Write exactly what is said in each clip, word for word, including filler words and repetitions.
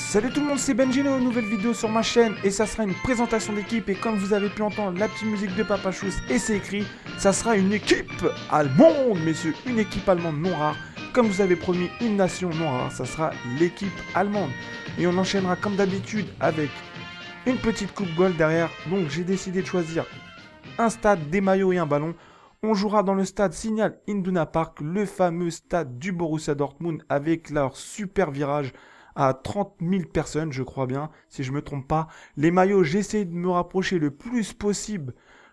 Salut tout le monde, c'est Benjino, nouvelle vidéo sur ma chaîne et ça sera une présentation d'équipe et comme vous avez pu entendre la petite musique de Papa Chouss et c'est écrit, ça sera une équipe allemande messieurs, une équipe allemande non rare, comme vous avez promis une nation non rare, ça sera l'équipe allemande et on enchaînera comme d'habitude avec une petite coupe gold derrière, donc j'ai décidé de choisir un stade, des maillots et un ballon. On jouera dans le stade Signal Iduna Park, le fameux stade du Borussia Dortmund avec leur super virage à trente mille personnes, je crois bien, si je ne me trompe pas. Les maillots, j'essaie de me rapprocher le plus possible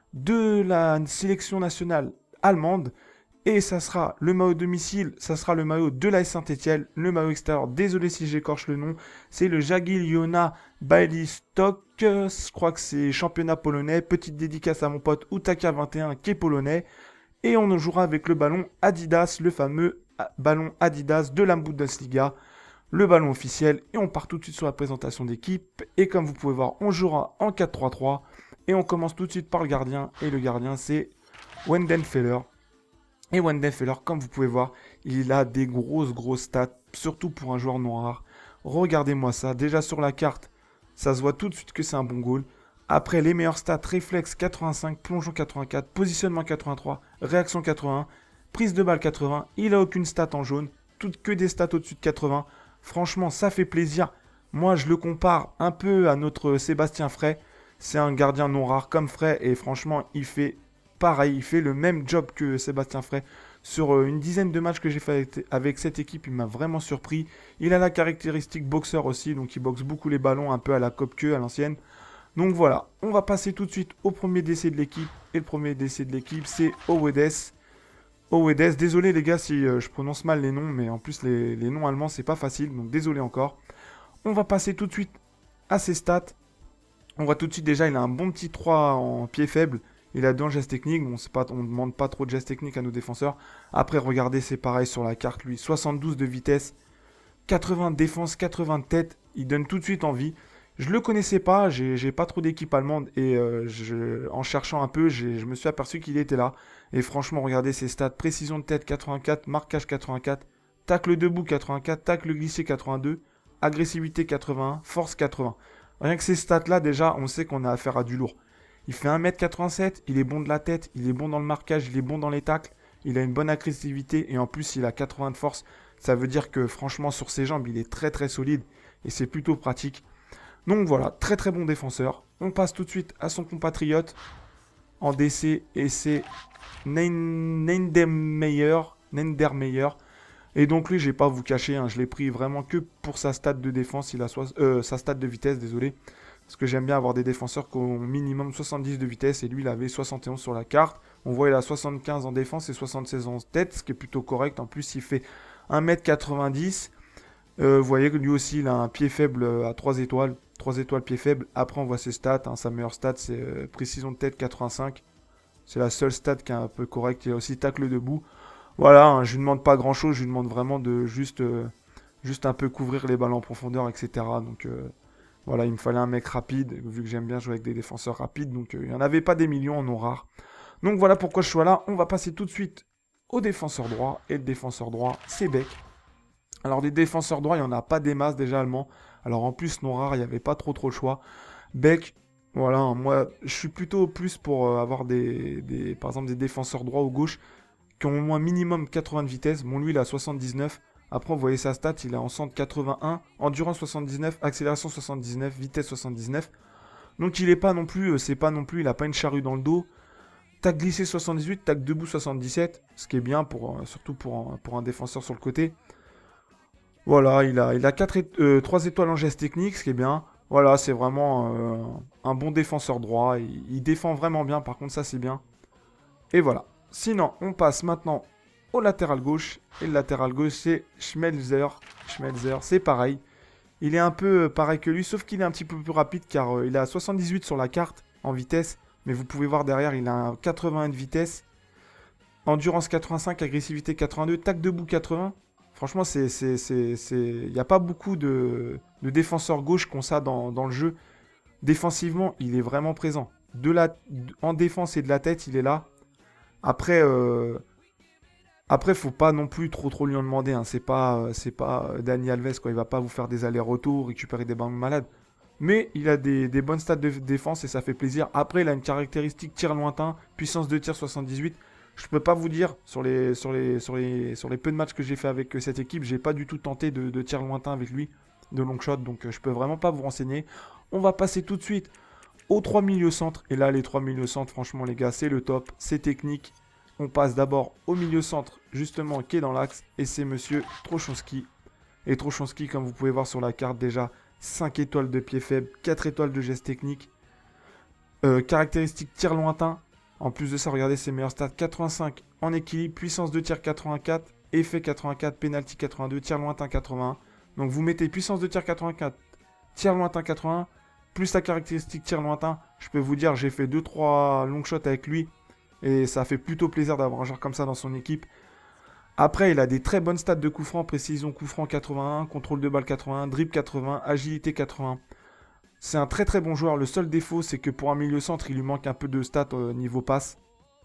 de la sélection nationale allemande. Et ça sera le maillot domicile, ça sera le maillot de l'A S Saint-Etienne, le maillot extérieur, désolé si j'écorche le nom, c'est le Jagiellona Białystok, je crois que c'est championnat polonais, petite dédicace à mon pote Utaka vingt et un qui est polonais, et on jouera avec le ballon Adidas, le fameux ballon Adidas de la Bundesliga, le ballon officiel, et on part tout de suite sur la présentation d'équipe, et comme vous pouvez voir, on jouera en quatre trois trois, et on commence tout de suite par le gardien, et le gardien c'est Weidenfeller. Et Weidenfeller, comme vous pouvez voir, il a des grosses grosses stats, surtout pour un joueur non rare. Regardez-moi ça, déjà sur la carte, ça se voit tout de suite que c'est un bon goal. Après, les meilleurs stats, réflexe quatre-vingt-cinq, plongeon quatre-vingt-quatre, positionnement quatre-vingt-trois, réaction quatre-vingt-un, prise de balle quatre-vingts, il a aucune stat en jaune, toutes que des stats au-dessus de quatre-vingts. Franchement, ça fait plaisir. Moi, je le compare un peu à notre Sébastien Frey. C'est un gardien non rare comme Frey et franchement, il fait pareil, il fait le même job que Sébastien Frey. Sur une dizaine de matchs que j'ai fait avec cette équipe, il m'a vraiment surpris. Il a la caractéristique boxeur aussi, donc il boxe beaucoup les ballons, un peu à la Koepke, à l'ancienne. Donc voilà, on va passer tout de suite au premier décès de l'équipe. Et le premier décès de l'équipe, c'est Owedes. Owedes, désolé les gars si euh, je prononce mal les noms, mais en plus les, les noms allemands, c'est pas facile, donc désolé encore. On va passer tout de suite à ses stats. On voit tout de suite déjà, il a un bon petit trois en pied faible. Il a deux en geste technique, bon, pas, on ne demande pas trop de geste technique à nos défenseurs. Après, regardez, c'est pareil sur la carte, lui. soixante-douze de vitesse, quatre-vingts de défense, quatre-vingts de tête. Il donne tout de suite envie. Je ne le connaissais pas, j'ai pas trop d'équipe allemande. Et euh, je, en cherchant un peu, je me suis aperçu qu'il était là. Et franchement, regardez ses stats. Précision de tête, quatre-vingt-quatre. Marquage, quatre-vingt-quatre. Tacle debout, quatre-vingt-quatre. Tacle glissé, quatre-vingt-deux. Agressivité, quatre-vingt-un. Force, quatre-vingts. Rien que ces stats-là, déjà, on sait qu'on a affaire à du lourd. Il fait un mètre quatre-vingt-sept, il est bon de la tête, il est bon dans le marquage, il est bon dans les tacles, il a une bonne agressivité et en plus il a quatre-vingts de force. Ça veut dire que franchement sur ses jambes il est très très solide et c'est plutôt pratique. Donc voilà, très très bon défenseur. On passe tout de suite à son compatriote en D C et c'est Nendermeyer. Nendermeyer. Et donc lui je vais pas vous cacher, hein, je l'ai pris vraiment que pour sa stat de défense, il a so euh, sa stat de vitesse, désolé. Parce que j'aime bien avoir des défenseurs qui ont minimum soixante-dix de vitesse. Et lui, il avait soixante et onze sur la carte. On voit il a soixante-quinze en défense et soixante-seize en tête. Ce qui est plutôt correct. En plus, il fait un mètre quatre-vingt-dix. Euh, vous voyez que lui aussi, il a un pied faible à trois étoiles. trois étoiles pied faible. Après, on voit ses stats. Hein. Sa meilleure stat, c'est euh, précision de tête quatre-vingt-cinq. C'est la seule stat qui est un peu correcte. Il a aussi tacle debout. Voilà, hein, je ne lui demande pas grand-chose. Je lui demande vraiment de juste, euh, juste un peu couvrir les balles en profondeur, et cetera. Donc... Euh, Voilà, il me fallait un mec rapide, vu que j'aime bien jouer avec des défenseurs rapides, donc euh, il n'y en avait pas des millions en non rares. Donc voilà pourquoi je suis là. On va passer tout de suite au défenseur droit, et le défenseur droit, c'est Beck. Alors des défenseurs droits, il n'y en a pas des masses déjà allemands. Alors en plus, non rare, il n'y avait pas trop trop le choix. Beck, voilà, moi je suis plutôt plus pour euh, avoir des, des, par exemple des défenseurs droits ou gauche qui ont au moins minimum quatre-vingts de vitesse. Bon, lui il a soixante-dix-neuf. Après, vous voyez sa stat, il est en centre quatre-vingt-un, endurance soixante-dix-neuf, accélération soixante-dix-neuf, vitesse soixante-dix-neuf. Donc il est pas non plus, c'est pas non plus, il a pas une charrue dans le dos. Tac glissé soixante-dix-huit, tac debout soixante-dix-sept, ce qui est bien pour, euh, surtout pour un, pour un défenseur sur le côté. Voilà, il a, il a quatre et, euh, trois étoiles en geste technique, ce qui est bien. Voilà, c'est vraiment euh, un bon défenseur droit. Il, il défend vraiment bien, par contre ça c'est bien. Et voilà. Sinon, on passe maintenant au latéral gauche. Et le latéral gauche, c'est Schmelzer. Schmelzer, c'est pareil. Il est un peu pareil que lui, sauf qu'il est un petit peu plus rapide, car euh, il a soixante-dix-huit sur la carte en vitesse. Mais vous pouvez voir derrière, il a un quatre-vingts de vitesse. Endurance quatre-vingt-cinq, agressivité quatre-vingt-deux, tac debout quatre-vingts. Franchement, c'est, c'est, c'est, c'est... il n'y a pas beaucoup de, de défenseurs gauche qui ont ça dans, dans le jeu. Défensivement, il est vraiment présent. De la... En défense et de la tête, il est là. Après... Euh... Après, faut pas non plus trop trop lui en demander. Hein. C'est pas, euh, c'est pas euh, Dani Alves, quoi. Il va pas vous faire des allers-retours, récupérer des ballons malades. Mais il a des, des bonnes stats de défense et ça fait plaisir. Après, il a une caractéristique tir lointain, puissance de tir soixante-dix-huit. Je peux pas vous dire, sur les, sur les, sur les, sur les peu de matchs que j'ai fait avec euh, cette équipe, j'ai pas du tout tenté de, de tir lointain avec lui, de long shot. Donc, euh, je peux vraiment pas vous renseigner. On va passer tout de suite aux trois milieux centres. Et là, les trois milieux centres, franchement, les gars, c'est le top. C'est technique. On passe d'abord au milieu centre, justement, qui est dans l'axe. Et c'est monsieur Trochonski. Et Trochonski, comme vous pouvez voir sur la carte déjà, cinq étoiles de pied faible, quatre étoiles de geste technique. Euh, caractéristiques tir lointain. En plus de ça, regardez ses meilleurs stats. quatre-vingt-cinq en équilibre, puissance de tir quatre-vingt-quatre, effet quatre-vingt-quatre, penalty quatre-vingt-deux, tir lointain quatre-vingt-un. Donc vous mettez puissance de tir quatre-vingt-quatre, tir lointain quatre-vingt-un, plus la caractéristique tir lointain. Je peux vous dire, j'ai fait deux trois long shots avec lui. Et ça fait plutôt plaisir d'avoir un joueur comme ça dans son équipe. Après, il a des très bonnes stats de coup franc, précision coup franc quatre-vingt-un, contrôle de balle quatre-vingt-un, dribble quatre-vingts, agilité quatre-vingts. C'est un très très bon joueur. Le seul défaut, c'est que pour un milieu centre, il lui manque un peu de stats au niveau passe.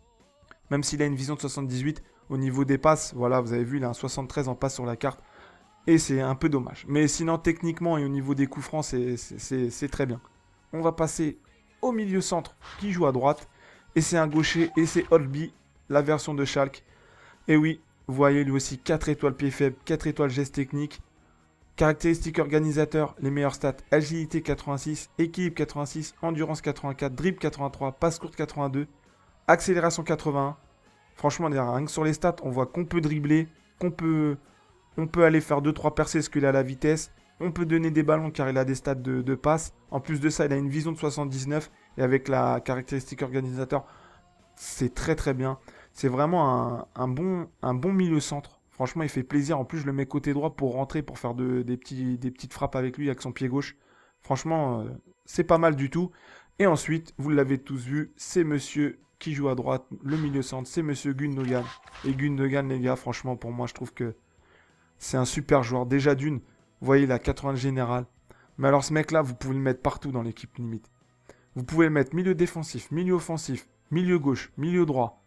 Même s'il a une vision de soixante-dix-huit, au niveau des passes, voilà, vous avez vu, il a un soixante-treize en passe sur la carte. Et c'est un peu dommage. Mais sinon, techniquement et au niveau des coups francs, c'est très bien. On va passer au milieu centre qui joue à droite. Et c'est un gaucher, et c'est Holtby, la version de Schalke. Et oui, vous voyez lui aussi quatre étoiles pied faible, quatre étoiles geste technique. Caractéristiques organisateur, les meilleurs stats, agilité quatre-vingt-six, équilibre quatre-vingt-six, endurance quatre-vingt-quatre, dribble quatre-vingt-trois, passe courte quatre-vingt-deux, accélération quatre-vingt-un. Franchement, rien que sur les stats, on voit qu'on peut dribbler, qu'on peut, on peut aller faire deux trois percées parce qu'il a la vitesse. On peut donner des ballons car il a des stats de, de passe. En plus de ça, il a une vision de soixante-dix-neuf. Et avec la caractéristique organisateur, c'est très très bien. C'est vraiment un, un, bon, un bon milieu centre. Franchement, il fait plaisir. En plus, je le mets côté droit pour rentrer, pour faire de, des, petits, des petites frappes avec lui, avec son pied gauche. Franchement, euh, c'est pas mal du tout. Et ensuite, vous l'avez tous vu, c'est monsieur qui joue à droite, le milieu centre. C'est monsieur Gundogan. Et Gundogan, les gars, franchement, pour moi, je trouve que c'est un super joueur. Déjà d'une, vous voyez, il a quatre-vingts général. Mais alors, ce mec-là, vous pouvez le mettre partout dans l'équipe limite. Vous pouvez le mettre milieu défensif, milieu offensif, milieu gauche, milieu droit,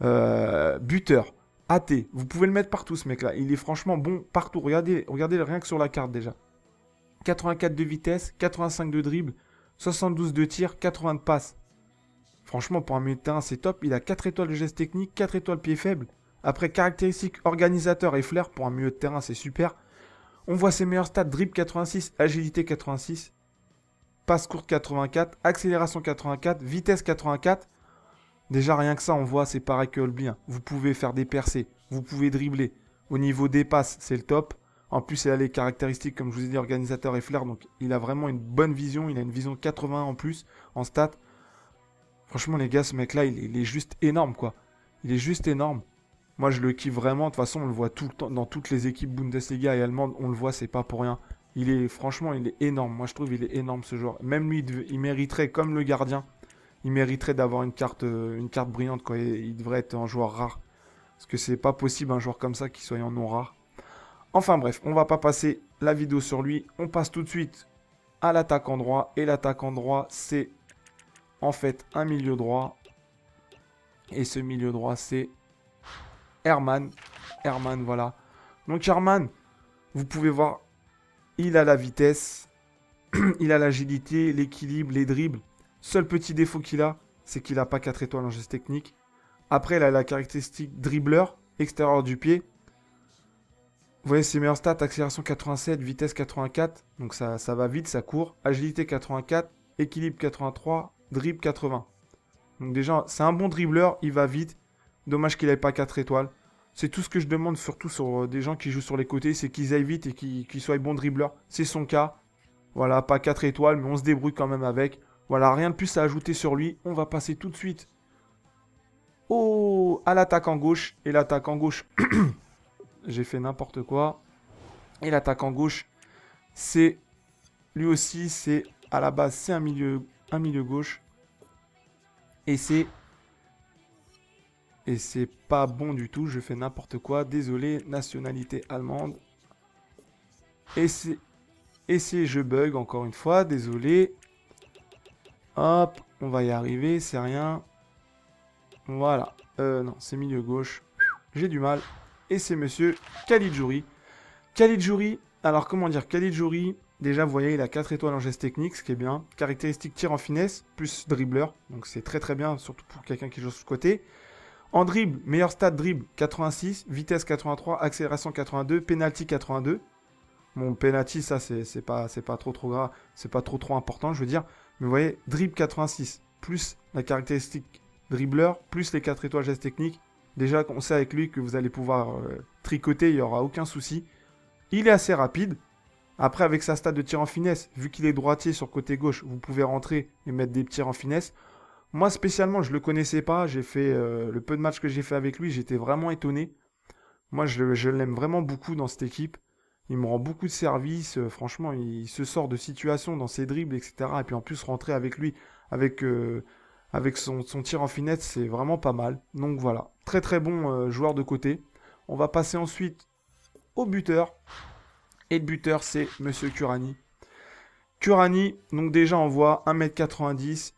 euh, buteur, A T. Vous pouvez le mettre partout, ce mec-là. Il est franchement bon partout. Regardez, regardez rien que sur la carte déjà. quatre-vingt-quatre de vitesse, quatre-vingt-cinq de dribble, soixante-douze de tir, quatre-vingts de passe. Franchement, pour un milieu de terrain, c'est top. Il a quatre étoiles de geste technique, quatre étoiles pied faible. Après, caractéristiques organisateur et flair, pour un milieu de terrain, c'est super. On voit ses meilleurs stats, dribble quatre-vingt-six, agilité quatre-vingt-six. Passe courte quatre-vingt-quatre, accélération quatre-vingt-quatre, vitesse quatre-vingt-quatre. Déjà rien que ça, on voit, c'est pareil que Holtby. Vous pouvez faire des percées, vous pouvez dribbler. Au niveau des passes, c'est le top. En plus, il a les caractéristiques, comme je vous ai dit, organisateur et flair. Donc, il a vraiment une bonne vision. Il a une vision quatre-vingts en plus, en stats. Franchement, les gars, ce mec-là, il, il est juste énorme, quoi. Il est juste énorme. Moi, je le kiffe vraiment. De toute façon, on le voit tout le temps dans toutes les équipes Bundesliga et allemandes. On le voit, c'est pas pour rien. Il est, franchement, il est énorme. Moi, je trouve il est énorme, ce joueur. Même lui, il, il mériterait, comme le gardien, il mériterait d'avoir une carte, euh, une carte brillante, quoi. Il, il devrait être un joueur rare. Parce que c'est pas possible, un joueur comme ça, qui soit en non rare. Enfin bref, on va pas passer la vidéo sur lui. On passe tout de suite à l'attaquant droit. Et l'attaquant droit, c'est en fait un milieu droit. Et ce milieu droit, c'est Herman. Herman, voilà. Donc Herman, vous pouvez voir, il a la vitesse, il a l'agilité, l'équilibre, les dribbles. Seul petit défaut qu'il a, c'est qu'il n'a pas quatre étoiles en geste technique. Après, il a la caractéristique dribbleur, extérieur du pied. Vous voyez ses meilleurs stats, accélération quatre-vingt-sept, vitesse quatre-vingt-quatre. Donc ça, ça va vite, ça court. Agilité quatre-vingt-quatre, équilibre quatre-vingt-trois, dribble quatre-vingts. Donc déjà, c'est un bon dribbleur, il va vite. Dommage qu'il n'ait pas quatre étoiles. C'est tout ce que je demande, surtout sur des gens qui jouent sur les côtés, c'est qu'ils aillent vite et qu'ils qu'ils soient bons dribbleurs. C'est son cas. Voilà, pas quatre étoiles, mais on se débrouille quand même avec. Voilà, rien de plus à ajouter sur lui. On va passer tout de suite au... à l'attaque en gauche. Et l'attaque en gauche, j'ai fait n'importe quoi. Et l'attaque en gauche, c'est... Lui aussi, c'est... À la base, c'est un milieu, un milieu gauche. Et c'est... Et c'est pas bon du tout, je fais n'importe quoi. Désolé, nationalité allemande. Et c'est... Et c'est je bug encore une fois, désolé. Hop, on va y arriver, c'est rien. Voilà. Euh, non, c'est milieu gauche. j'ai du mal. Et c'est monsieur Caligiuri. Caligiuri, alors comment dire, Caligiuri, déjà vous voyez il a quatre étoiles en geste technique, ce qui est bien. Caractéristique tir en finesse, plus dribbleur, donc c'est très très bien, surtout pour quelqu'un qui joue sur ce côté. En dribble, meilleur stat dribble quatre-vingt-six, vitesse quatre-vingt-trois, accélération quatre-vingt-deux, penalty quatre-vingt-deux. Bon, penalty ça c'est pas, pas trop trop grave, c'est pas trop trop important je veux dire. Mais vous voyez, dribble quatre-vingt-six, plus la caractéristique dribbleur, plus les quatre étoiles geste technique. Déjà on sait avec lui que vous allez pouvoir euh, tricoter, il n'y aura aucun souci. Il est assez rapide. Après avec sa stat de tir en finesse, vu qu'il est droitier sur le côté gauche, vous pouvez rentrer et mettre des tirs en finesse. Moi, spécialement, je ne le connaissais pas. J'ai fait euh, le peu de matchs que j'ai fait avec lui, j'étais vraiment étonné. Moi, je, je l'aime vraiment beaucoup dans cette équipe. Il me rend beaucoup de services. Euh, franchement, il, il se sort de situations dans ses dribbles, et cetera. Et puis en plus, rentrer avec lui, avec, euh, avec son, son tir en finesse, c'est vraiment pas mal. Donc voilà, très très bon euh, joueur de côté. On va passer ensuite au buteur. Et le buteur, c'est monsieur Kurani. Kurani, donc déjà, on voit un mètre quatre-vingt-dix.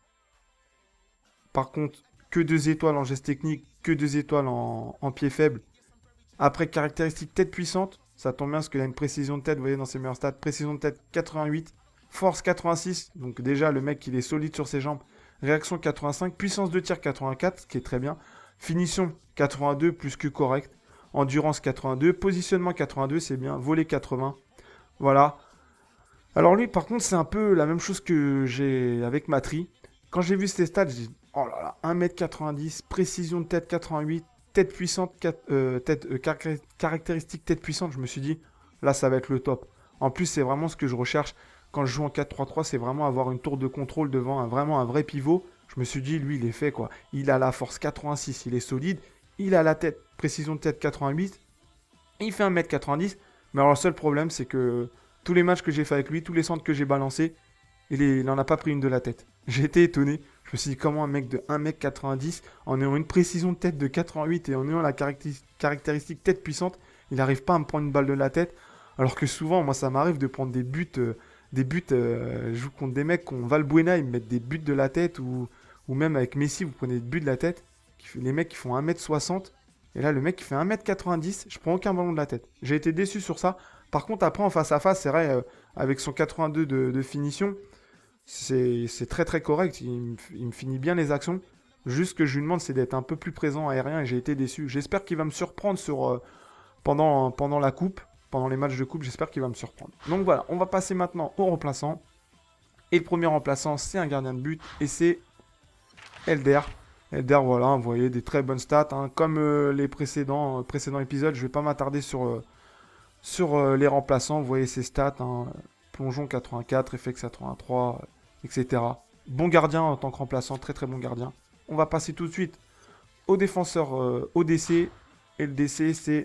Par contre, que deux étoiles en geste technique, que deux étoiles en, en pied faible. Après, caractéristique tête puissante. Ça tombe bien parce qu'il a une précision de tête, vous voyez dans ses meilleurs stats. Précision de tête quatre-vingt-huit, force quatre-vingt-six. Donc déjà, le mec, il est solide sur ses jambes. Réaction quatre-vingt-cinq, puissance de tir quatre-vingt-quatre, ce qui est très bien. Finition quatre-vingt-deux, plus que correct. Endurance quatre-vingt-deux, positionnement quatre-vingt-deux, c'est bien. Volet quatre-vingts, voilà. Alors lui, par contre, c'est un peu la même chose que j'ai avec Matri. Quand j'ai vu ces stats, j'ai dit, oh là là, un mètre quatre-vingt-dix, précision de tête quatre-vingt-huit, tête puissante, quatre, euh, tête, euh, car caractéristique tête puissante, je me suis dit, là ça va être le top. En plus, c'est vraiment ce que je recherche quand je joue en quatre trois trois, c'est vraiment avoir une tour de contrôle devant, un, vraiment un vrai pivot. Je me suis dit, lui, il est fait quoi. Il a la force quatre-vingt-six, il est solide, il a la tête, précision de tête quatre-vingt-huit, il fait un mètre quatre-vingt-dix, mais alors le seul problème, c'est que tous les matchs que j'ai fait avec lui, tous les centres que j'ai balancés, il n'en a pas pris une de la tête. J'ai été étonné. Je me suis dit, comment un mec de un mètre quatre-vingt-dix, en ayant une précision de tête de quatre-vingt-huit et en ayant la caractéristique tête puissante, il n'arrive pas à me prendre une balle de la tête. Alors que souvent, moi, ça m'arrive de prendre des buts. Euh, des buts euh, je joue contre des mecs qui ont Valbuena, ils me mettent des buts de la tête. Ou, ou même avec Messi, vous prenez des buts de la tête. Les mecs qui font un mètre soixante. Et là, le mec qui fait un mètre quatre-vingt-dix, je prends aucun ballon de la tête. J'ai été déçu sur ça. Par contre, après, en face à face, c'est vrai, euh, avec son quatre-vingt-deux de, de finition, c'est très très correct. Il, il me finit bien les actions. Juste que je lui demande, c'est d'être un peu plus présent aérien et j'ai été déçu. J'espère qu'il va me surprendre sur, euh, pendant, pendant la coupe, pendant les matchs de coupe. J'espère qu'il va me surprendre. Donc voilà, on va passer maintenant au remplaçant. Et le premier remplaçant, c'est un gardien de but et c'est Elder. Elder, voilà, vous voyez, des très bonnes stats. Hein. Comme euh, les précédents, euh, précédents épisodes, je ne vais pas m'attarder sur, euh, sur euh, les remplaçants. Vous voyez ses stats. Hein. Plongeon quatre-vingt-quatre, réflexe quatre-vingt-trois, et cetera. Bon gardien en tant que remplaçant, très très bon gardien. On va passer tout de suite au défenseur, euh, au D C. Et le D C, c'est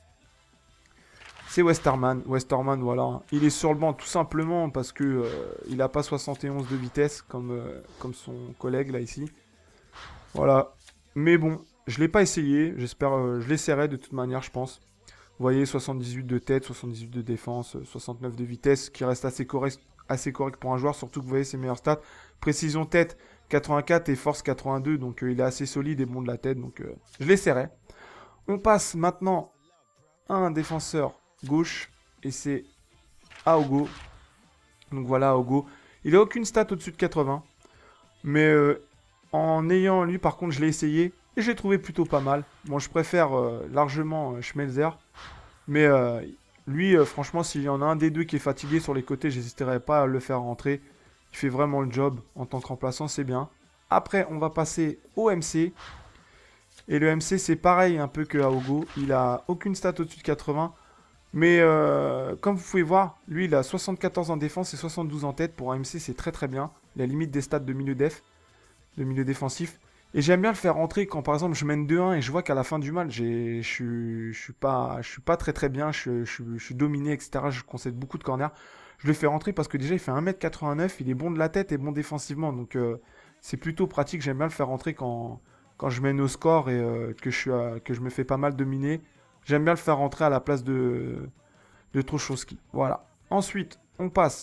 c'est Westerman. Westerman, voilà. Il est sur le banc tout simplement parce que euh, il n'a pas soixante et onze de vitesse comme, euh, comme son collègue là ici. Voilà. Mais bon, je ne l'ai pas essayé. J'espère, euh, je l'essaierai de toute manière, je pense. Vous voyez, soixante-dix-huit de tête, soixante-dix-huit de défense, soixante-neuf de vitesse, qui reste assez correct, assez correct pour un joueur, surtout que vous voyez ses meilleurs stats. Précision tête, quatre-vingt-quatre et force quatre-vingt-deux, donc euh, il est assez solide et bon de la tête, donc euh, je l'essaierai. On passe maintenant à un défenseur gauche, et c'est Aogo. Donc voilà, Aogo. Il n'a aucune stat au-dessus de quatre-vingts, mais euh, en ayant lui, par contre, je l'ai essayé, et je l'ai trouvé plutôt pas mal. Bon, je préfère euh, largement euh, Schmelzer. Mais euh, lui, euh, franchement, s'il y en a un des deux qui est fatigué sur les côtés, j'hésiterai pas à le faire rentrer. Il fait vraiment le job en tant que remplaçant, c'est bien. Après, on va passer au M C. Et le M C, c'est pareil un peu que Aogo. Il a aucune stat au-dessus de quatre-vingts. Mais euh, comme vous pouvez voir, lui, il a soixante-quatorze en défense et soixante-douze en tête. Pour un M C, c'est très très bien. Il a limite des stats de milieu def, de milieu défensif. Et j'aime bien le faire rentrer quand, par exemple, je mène deux un et je vois qu'à la fin du match, je suis, je suis pas, je suis pas très très bien, je, je, je suis dominé, et cetera. Je concède beaucoup de corners. Je le fais rentrer parce que déjà, il fait un mètre quatre-vingt-neuf, il est bon de la tête et bon défensivement. Donc, euh, c'est plutôt pratique. J'aime bien le faire rentrer quand, quand je mène au score et euh, que, je suis à, que je me fais pas mal dominer. J'aime bien le faire rentrer à la place de, de Trochowski. Voilà. Ensuite, on passe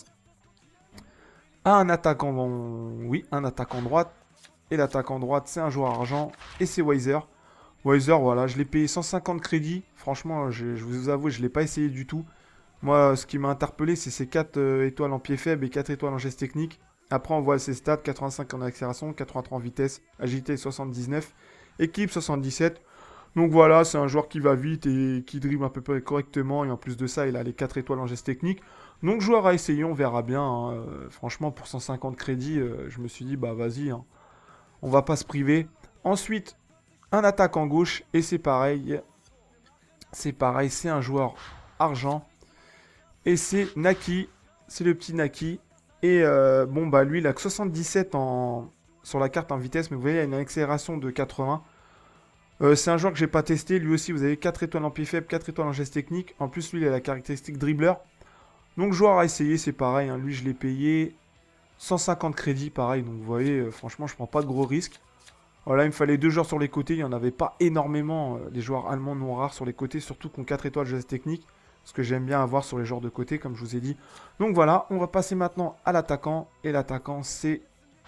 à un attaquant, oui, un attaquant droite. Et l'attaquant droite, c'est un joueur argent. Et c'est Weiser. Weiser, voilà, je l'ai payé cent cinquante crédits. Franchement, je, je vous avoue, je ne l'ai pas essayé du tout. Moi, ce qui m'a interpellé, c'est ses quatre euh, étoiles en pied faible et quatre étoiles en geste technique. Après, on voit ses stats, quatre-vingt-cinq en accélération, quatre-vingt-trois en vitesse, agilité soixante-dix-neuf, équipe soixante-dix-sept. Donc voilà, c'est un joueur qui va vite et qui dribble à peu près correctement. Et en plus de ça, il a les quatre étoiles en geste technique. Donc joueur à essayer, on verra bien. Hein. Euh, franchement, pour cent cinquante crédits, euh, je me suis dit, bah vas-y, hein. On va pas se priver. Ensuite, un attaquant gauche, et c'est pareil. C'est pareil, c'est un joueur argent. Et c'est Naki, c'est le petit Naki. Et euh, bon, bah lui, il a que soixante-dix-sept en... sur la carte en vitesse, mais vous voyez, il a une accélération de quatre-vingts. Euh, c'est un joueur que j'ai pas testé. Lui aussi, vous avez quatre étoiles en pied faible, quatre étoiles en geste technique. En plus, lui, il a la caractéristique dribbleur. Donc, joueur à essayer, c'est pareil. Hein. Lui, je l'ai payé cent cinquante crédits, pareil. Donc, vous voyez, euh, franchement, je prends pas de gros risques. Voilà, il me fallait deux joueurs sur les côtés. Il n'y en avait pas énormément, euh, des joueurs allemands non rares sur les côtés, surtout qui ont quatre étoiles geste technique. Ce que j'aime bien avoir sur les joueurs de côté, comme je vous ai dit. Donc voilà, on va passer maintenant à l'attaquant. Et l'attaquant, c'est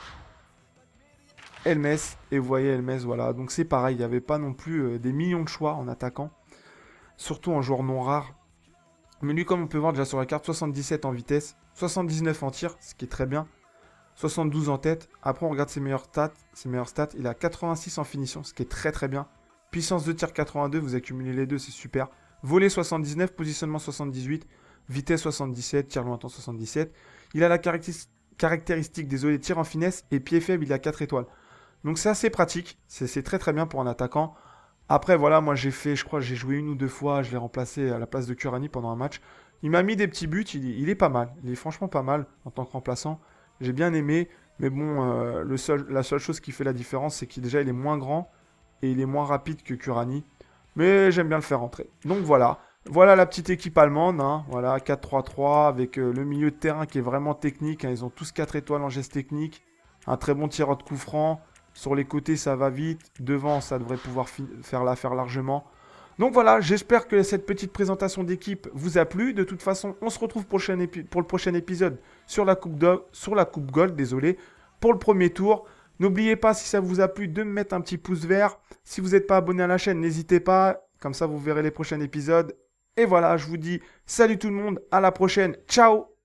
Helmes. Et vous voyez Helmes, voilà. Donc c'est pareil, il n'y avait pas non plus euh, des millions de choix en attaquant. Surtout en joueur non rare. Mais lui, comme on peut voir déjà sur la carte, soixante-dix-sept en vitesse, soixante-dix-neuf en tir, ce qui est très bien. soixante-douze en tête. Après, on regarde ses meilleurs stats. Ses meilleurs stats, il a quatre-vingt-six en finition, ce qui est très très bien. Puissance de tir quatre-vingt-deux, vous accumulez les deux, c'est super. Volet soixante-dix-neuf, positionnement soixante-dix-huit, vitesse soixante-dix-sept, tir lointain soixante-dix-sept. Il a la caractéristique, désolé, tir en finesse et pied faible, il a quatre étoiles. Donc c'est assez pratique, c'est très très bien pour un attaquant. Après voilà, moi j'ai fait, je crois, j'ai joué une ou deux fois, je l'ai remplacé à la place de Kurani pendant un match. Il m'a mis des petits buts, il, il est pas mal, il est franchement pas mal en tant que remplaçant. J'ai bien aimé, mais bon, euh, le seul, la seule chose qui fait la différence, c'est qu'il déjà il est moins grand et il est moins rapide que Kurani. Mais j'aime bien le faire rentrer. Donc voilà. Voilà la petite équipe allemande. Hein. Voilà, quatre trois trois avec euh, le milieu de terrain qui est vraiment technique. Hein. Ils ont tous quatre étoiles en geste technique. Un très bon tireur de coup franc. Sur les côtés, ça va vite. Devant, ça devrait pouvoir faire l'affaire largement. Donc voilà, j'espère que cette petite présentation d'équipe vous a plu. De toute façon, on se retrouve prochain pour le prochain épisode sur la Coupe, sur la coupe Gold, désolé, pour le premier tour. N'oubliez pas, si ça vous a plu, de me mettre un petit pouce vert. Si vous n'êtes pas abonné à la chaîne, n'hésitez pas. Comme ça, vous verrez les prochains épisodes. Et voilà, je vous dis salut tout le monde, à la prochaine. Ciao!